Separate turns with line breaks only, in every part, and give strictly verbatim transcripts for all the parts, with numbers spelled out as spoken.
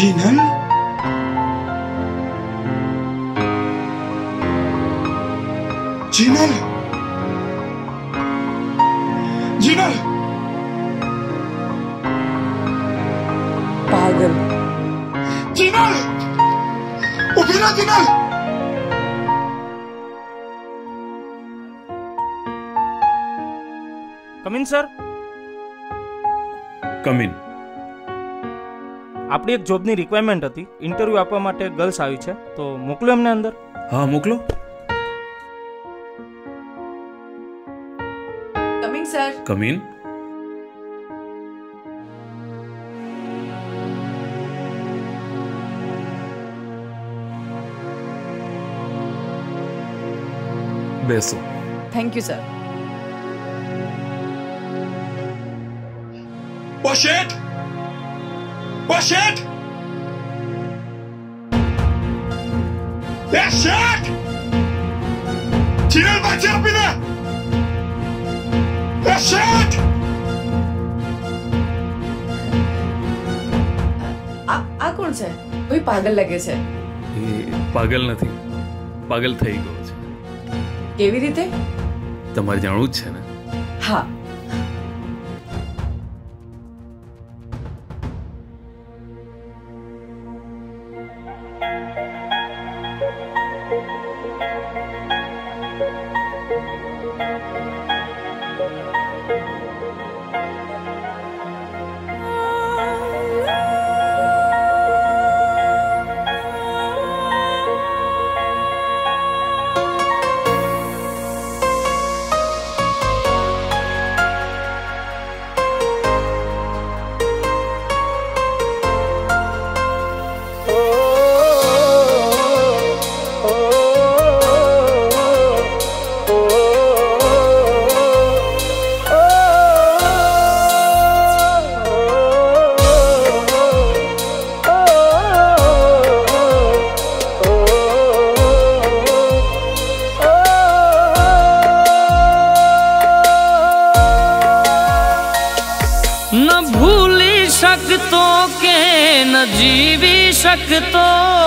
જીનલ જીનલ જીનલ
पागल
જીનલ ઉભી રહો Jinal
come in sir
come in
આપણી એક જોબની રિક્વાયરમેન્ટ હતી ઇન્ટરવ્યુ આપવા માટે ગર્લ્સ આવી છે તો મોકલો એમને અંદર
હા મોકલો
કમિંગ સર
કમ ઇન બેસો
thank you sir
Oh shit! Oh shit! Yeah, shit! Jinal પાછી આપી દે! Yeah, shit!
આ આ કોણ છે? કોઈ પાગલ લાગે છે.
એ પાગલ નથી પાગલ થઈ ગયો છે
કેવી રીતે?
તમારે જાણવું જ છે ને
હા
सकतो के न जीवी सकतो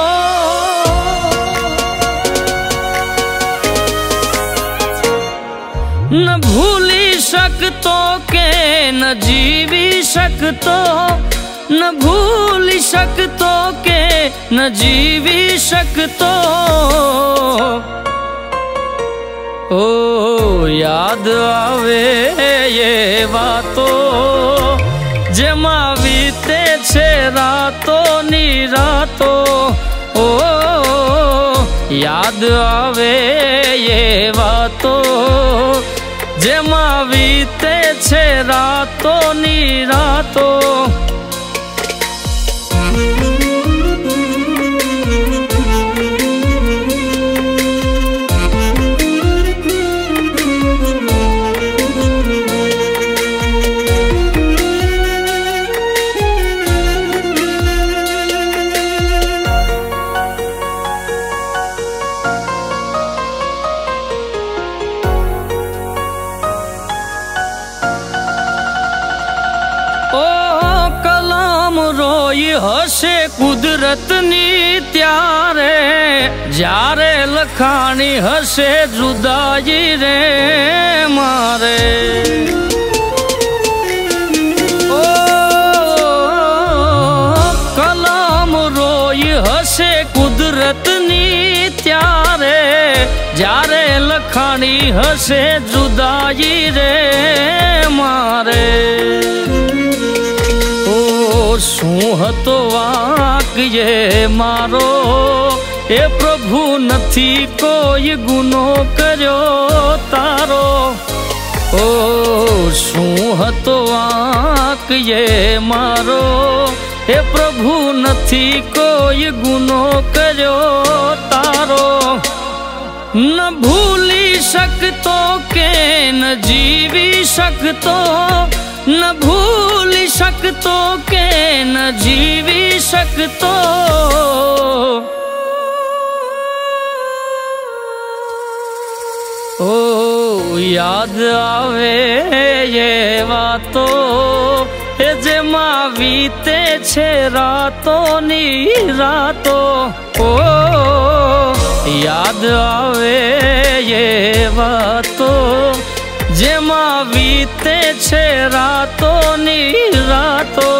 न भूली सकतो के न जीवी सकतो न भूली सकतो के न जीवी सकतो ओ याद आवे ये बातों जेमा वीते छे रातो नी रातो ओ याद आवे ये बातो जेमा वीते छे रातो नी रातो हसे कुदरत नी त्यारे जारे लखानी हसे जुदाई रे मारे ओ कलाम रोई हसे कुदरत नी त्यारे जारे लखानी हसे जुदाई रे मारे शू हतो वाक ये मारो ए प्रभु नथी कोई गुनो कर्यो तारो ओ शू हतो वाक ये मारो ए प्रभु नथी कोई गुनो कर्यो तारो न भूली सकतो के न जीवी सकतो न भूल सकतो के न जीवी सकतो ओ याद आवे ये बातों जेमा वीते छे रात रातों नी रातों ओ याद आवे ये बातों जेमा वीते छे रातों नी रातों।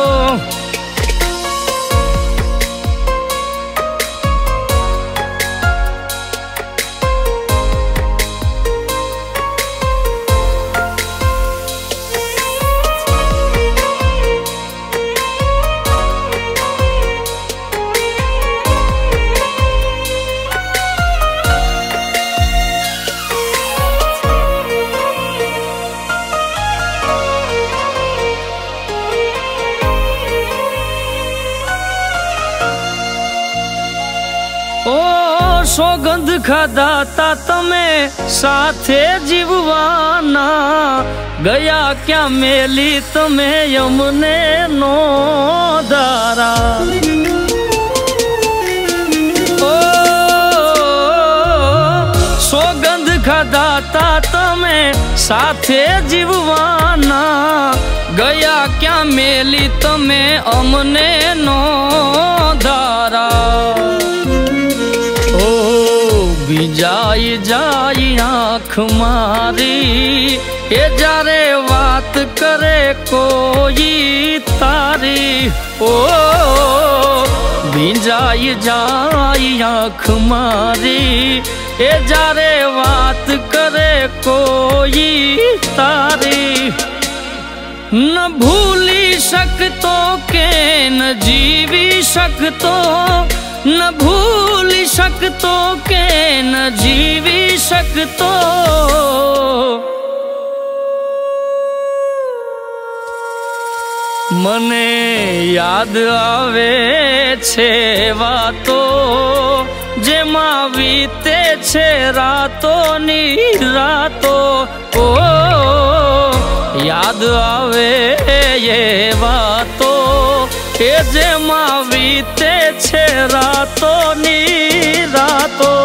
સોગંધ ખાધાતા તમે સાથે જીવવાના ગયા ક્યાં મેલી તમે યમને નો ધારા ઓ સોગંધ ખાધાતા તમે સાથે જીવવાના ગયા ક્યાં મેલી તમે અમને નો ધારા जाई जाई आँख मारी ए जारे बात करे कोई तारी ओ भिजाई जाई आँख मारी ए जारे बात करे कोई तारी न भूली सकतो के न जीवी सकतो न भूल सकतो के न जीवी सकतो मने याद आवे छे वातो जेमा वीते छे रातो नी रातो ओ याद आवे ये वातो के जेमा वीते छे रातों नी रातों।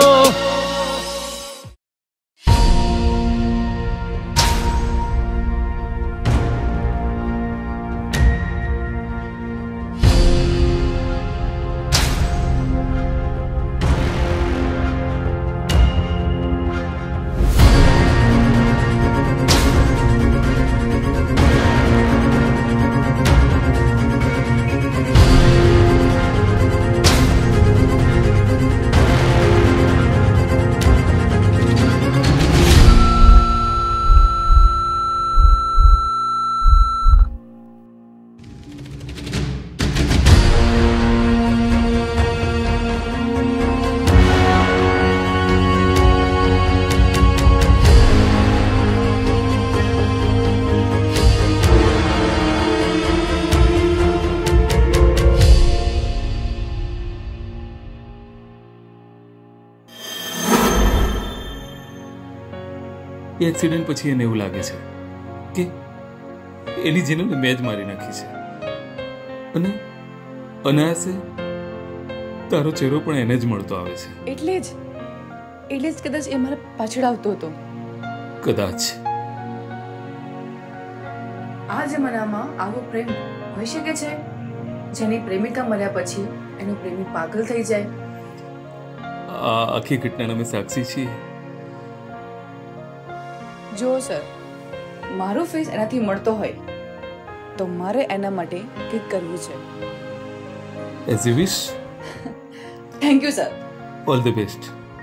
એ એક્સિડન્ટ પછી એને એવું લાગે છે કે એની જીનને મેં જ મારી નાખી છે અને અનાયાસે તારો ચહેરો પણ એને જ મળતો આવે છે
એટલે જ એટલે જ કદાચ એ મારા પાછળ આવતો હતો
કદાચ
આ જમાનામાં આવો પ્રેમ હોઈ શકે છે જેની પ્રેમિકા મળ્યા પછી એનો પ્રેમી પાગલ થઈ જાય
આ આખી ઘટનાના અમે સાક્ષી છીએ
જો સર મારો ફેસ એનાથી મળતો હોય તો મારે એના માટે કંઈક કરવું છે
as you wish
thank you sir
all the best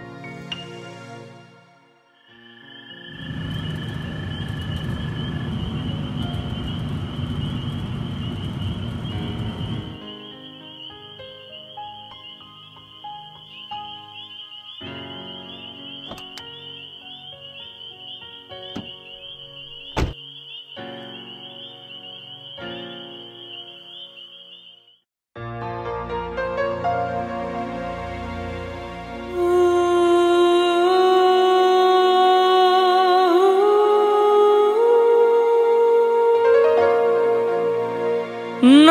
न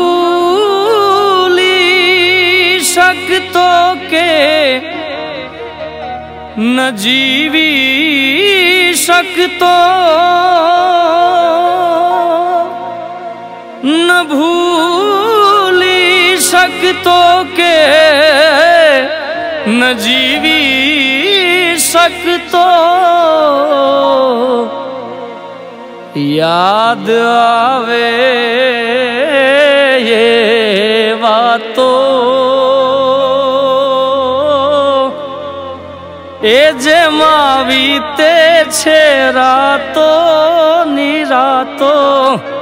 भूली सकतो के न जीवी सकतो न भूली सक શકતો કે ન જીવી શકતો યાદ આવે એ વાતો એ જેમાં વીતે છે રાતો નિરાતો